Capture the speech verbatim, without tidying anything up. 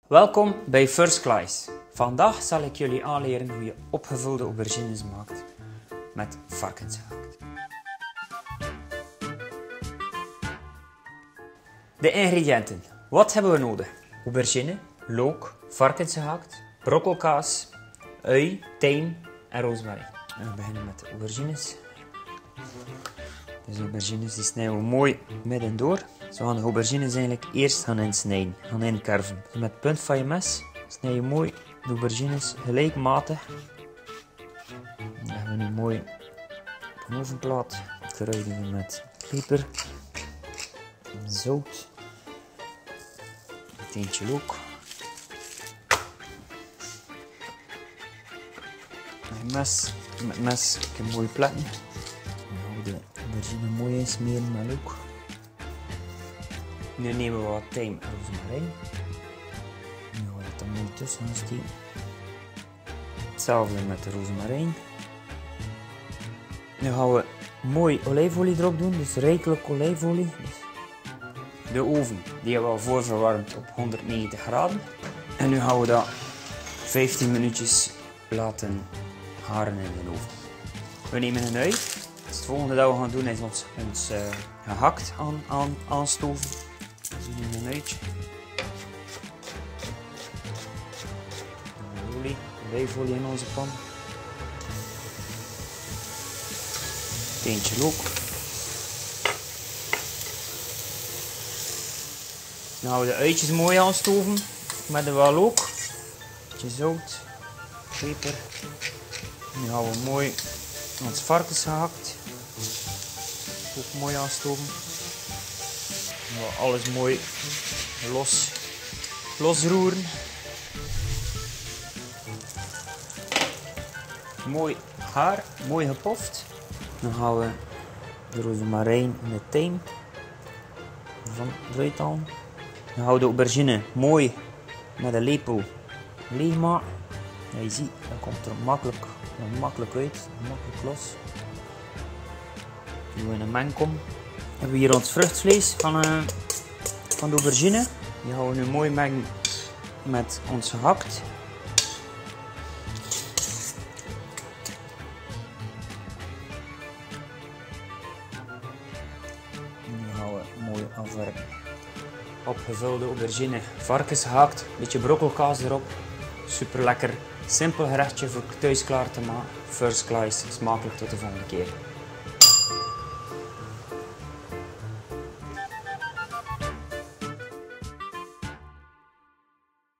Welkom bij First Slice. Vandaag zal ik jullie aanleren hoe je opgevulde aubergines maakt met varkensgehakt. De ingrediënten. Wat hebben we nodig? Aubergine, look, varkensgehakt, brokkelkaas, ui, tijm en rozemarijn. We beginnen met de aubergines. Dus de aubergines die snijden we mooi midden door. Zo gaan de aubergines eigenlijk eerst gaan insnijden, gaan inkerven. Dus met de punt van je mes snij je mooi de aubergines gelijkmatig. Dan leggen we nu mooi op een ovenplaat. Kruiden we met peper, zout, een teentje look. Met mes, met mes een mooi plakken. Dan gaan we de aubergine mooi insmeren met look. Nu nemen we wat tijm en rozemarijn. Nu gaan we het er mooi tussen gaan steken. Hetzelfde met de rozemarijn. Nu gaan we mooi olijfolie erop doen, dus rijkelijk olijfolie. De oven die hebben we al voorverwarmd op honderdnegentig graden. En nu gaan we dat vijftien minuutjes laten garen in de oven. We nemen een ui. Dus het volgende dat we gaan doen is ons, ons uh, gehakt aan, aan, aanstoven. Dus we nemen een uitje. Olie, olijfolie in onze pan. Teentje look. Dan gaan we de uitjes mooi aanstoven met een wat look. Een beetje zout, peper. Nu gaan we mooi ons varkensgehakt ook mooi aanstoven. Alles mooi los, losroeren. Mooi gaar, mooi gepoft. Dan gaan we de rozemarijn en de tijm van eruit halen. Dan gaan we de aubergine mooi met een lepel leegmaken. Ja, je ziet, dat komt er makkelijk, makkelijk uit, makkelijk los. Dan doen we in een mengkom. We hebben hier ons vruchtvlees van, uh, van de aubergine. Die gaan we nu mooi mengen met ons gehakt. Nu gaan we mooi afwerken. Opgevulde aubergine, varkensgehakt, een beetje brokkelkaas erop. Super lekker, simpel gerechtje voor thuis klaar te maken. First Slice, smakelijk, tot de volgende keer.